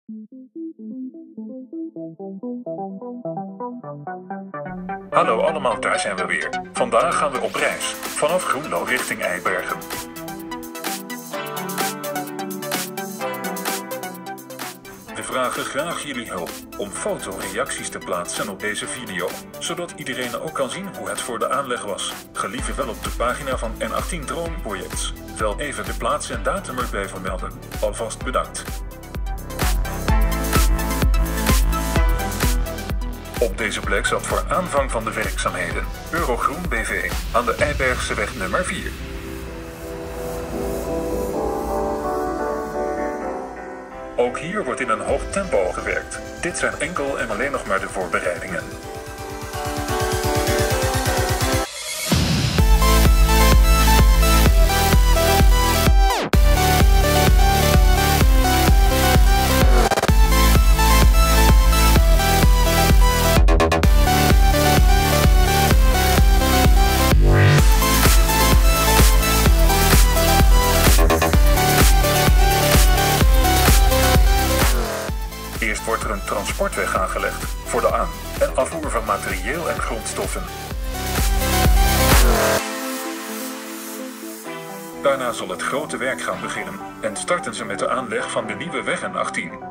Hallo allemaal, daar zijn we weer. Vandaag gaan we op reis, vanaf Groenlo richting Eibergen. We vragen graag jullie hulp om fotoreacties te plaatsen op deze video, zodat iedereen ook kan zien hoe het voor de aanleg was. Gelieve wel op de pagina van N18 Droomprojects. Wel even de plaats en datum erbij vermelden. Alvast bedankt. Op deze plek zat voor aanvang van de werkzaamheden Eurogroen BV aan de Eibergseweg nummer 4. Ook hier wordt in een hoog tempo gewerkt. Dit zijn enkel en alleen nog maar de voorbereidingen. Eerst wordt er een transportweg aangelegd voor de aan- en afvoer van materieel en grondstoffen. Daarna zal het grote werk gaan beginnen en starten ze met de aanleg van de nieuwe weg N18.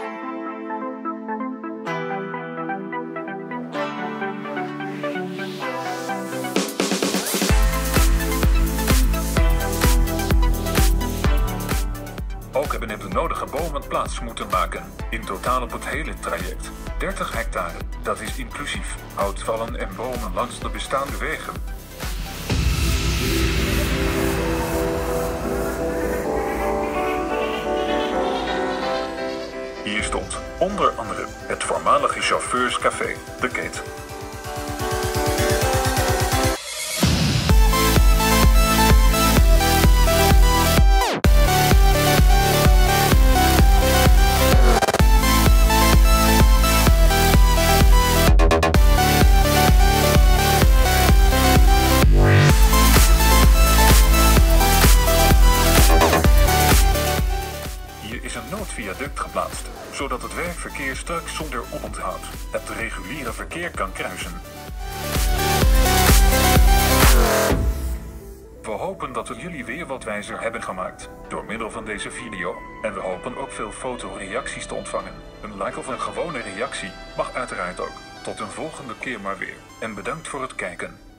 Ook hebben er de nodige bomen plaats moeten maken. In totaal op het hele traject. 30 hectare. Dat is inclusief houtvallen en bomen langs de bestaande wegen. Hier stond onder andere het voormalige chauffeurscafé, De Keet. Is een noodviaduct geplaatst, zodat het werkverkeer straks zonder oponthoud het reguliere verkeer kan kruisen. We hopen dat we jullie weer wat wijzer hebben gemaakt door middel van deze video en we hopen ook veel fotoreacties te ontvangen. Een like of een gewone reactie mag uiteraard ook. Tot een volgende keer maar weer en bedankt voor het kijken.